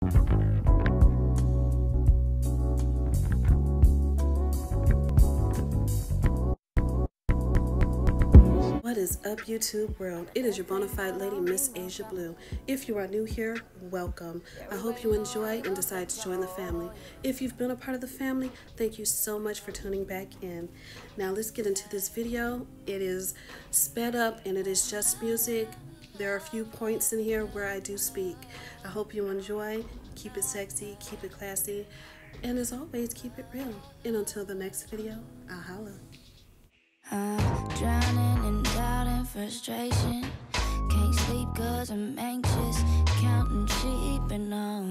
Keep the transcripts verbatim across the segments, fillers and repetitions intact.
What is up, YouTube world? It is your bona fide lady, Miss Asia Blue. If you are new here, welcome. I hope you enjoy and decide to join the family. If you've been a part of the family, thank you so much for tuning back in. Now let's get into this video. It is sped up and it is just music. There are a few points in here where I do speak. I hope you enjoy. Keep it sexy, keep it classy, and as always, keep it real. And until the next video, I'll holla. I'm drowning in doubt and frustration. Can't sleep cause I'm anxious, counting sheep and all.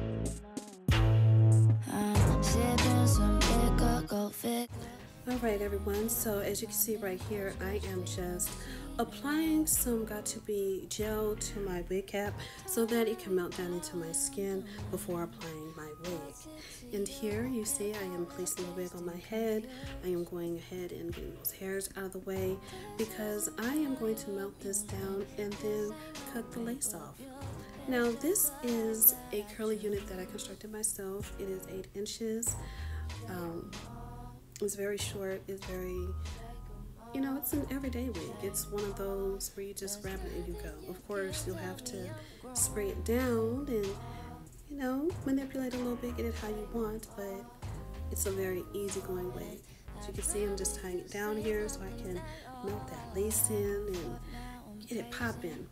I'm sipping some liquor, go fix. Alright everyone, so as you can see right here, I am just applying some Got To Be gel to my wig cap so that it can melt down into my skin before applying my wig. And here you see I am placing the wig on my head. I am going ahead and getting those hairs out of the way because I am going to melt this down and then cut the lace off. Now this is a curly unit that I constructed myself. It is eight inches. Um, It's very short, it's very, you know, it's an everyday wig. It's one of those where you just grab it and you go. Of course, you'll have to spray it down and, you know, manipulate a little bit, get it how you want, but it's a very easygoing wig. As you can see, I'm just tying it down here so I can melt that lace in and get it popping.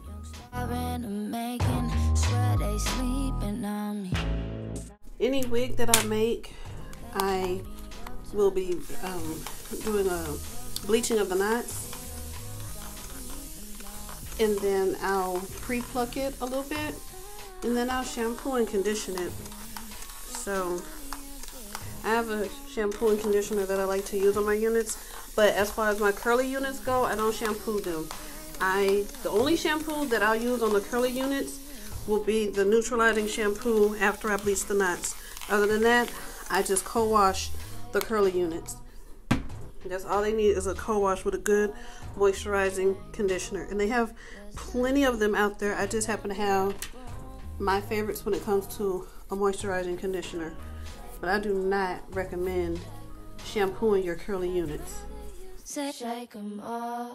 Any wig that I make, I will be um, doing a bleaching of the knots, and then I'll pre-pluck it a little bit, and then I'll shampoo and condition it. So I have a shampoo and conditioner that I like to use on my units, but as far as my curly units go, I don't shampoo them. I the only shampoo that I'll use on the curly units will be the neutralizing shampoo after I bleach the knots. Other than that, I just co-wash the curly units. That's all they need, is a co-wash with a good moisturizing conditioner, and they have plenty of them out there. I just happen to have my favorites when it comes to a moisturizing conditioner, but I do not recommend shampooing your curly units. Shake 'em all.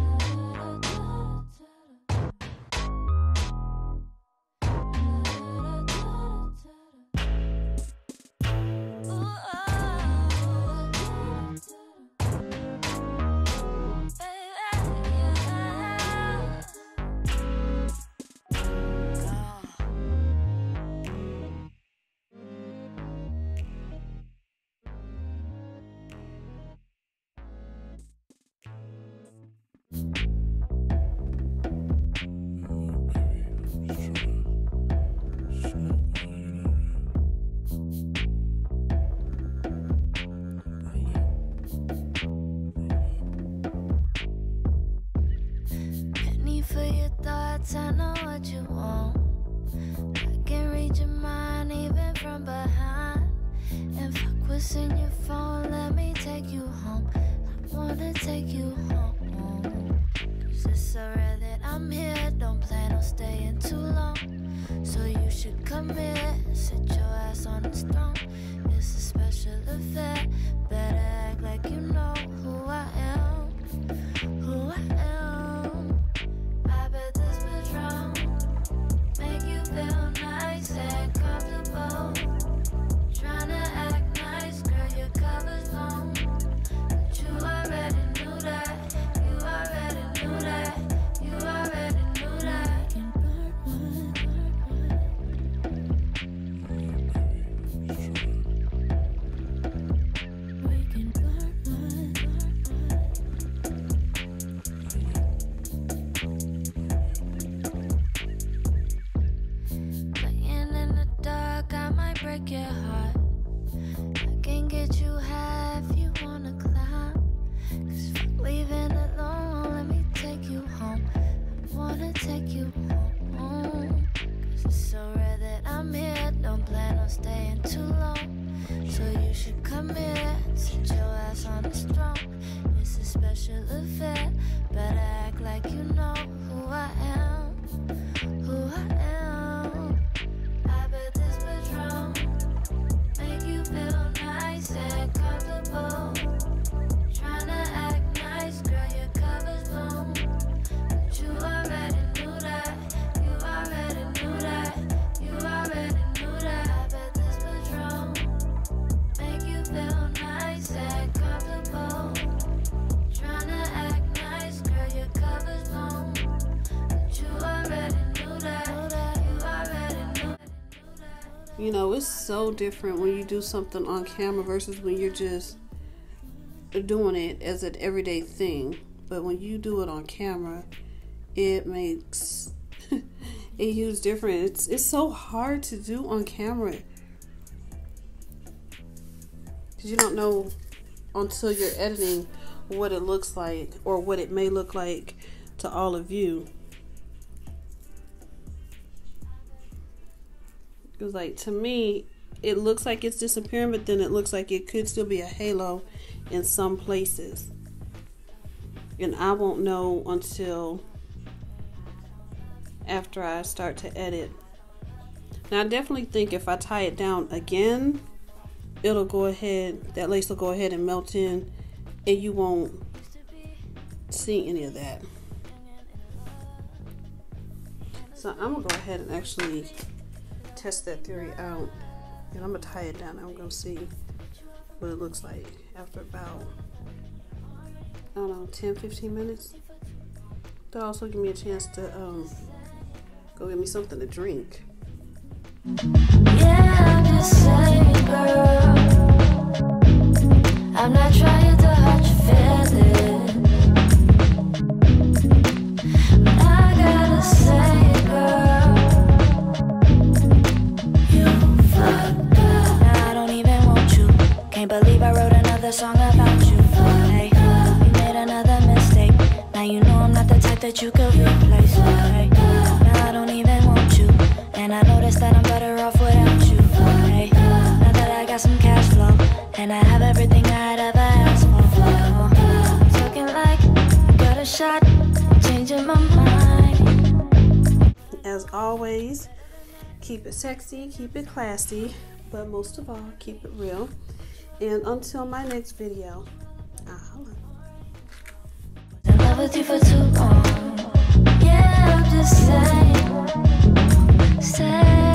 For your thoughts, I know what you want. I can read your mind even from behind. And fuck what's in your phone, let me take you home. I wanna take you home. Cause it's so rare that I'm here, don't plan on staying too long. So you should come here, sit your ass on this throne. It's a special affair, better act like you know who I am. Who I am. Make you feel nice and comfortable. Tryna act nice, girl, your cover's long. But you already knew that. You already knew that. You already knew that. We can part one. Break your heart. I can get you high if you wanna climb. Cause fuck leaving alone, let me take you home. I wanna take you home. Cause it's so rare that I'm here, don't plan on staying too long. So you should come here, sit your ass on this throne. It's a special affair, better act like you know who I am. Who I am. I bet You know, it's so different when you do something on camera versus when you're just doing it as an everyday thing. But when you do it on camera, it makes a huge difference. It's, it's so hard to do on camera, because you don't know until you're editing what it looks like, or what it may look like to all of you. Because, like, to me, it looks like it's disappearing, but then it looks like it could still be a halo in some places. And I won't know until after I start to edit. Now, I definitely think if I tie it down again, it'll go ahead, that lace will go ahead and melt in, and you won't see any of that. So I'm gonna go ahead and actually test that theory out, and I'm gonna tie it down. I'm gonna see what it looks like after about, I don't know, ten fifteen minutes. That'll also give me a chance to um, go get me something to drink. Yeah, I'm just saying, girl, I'm not trying to hurt your feelings, but I gotta say, girl, you fucked up. Now I don't even want you. Can't believe I wrote another song about you. Hey, you made another mistake. Now you know I'm not the type that you could replace. Hey, now I don't even want you, and I noticed that I'm better off without you. Hey, now that I got some cash flow, and I have everything I'd ever asked for. I'm talking like I got a shot, changing my mind. As always, keep it sexy, keep it classy, but most of all, keep it real. And until my next video, I'll holla. In love with you for too long. Yeah, I'm just saying, say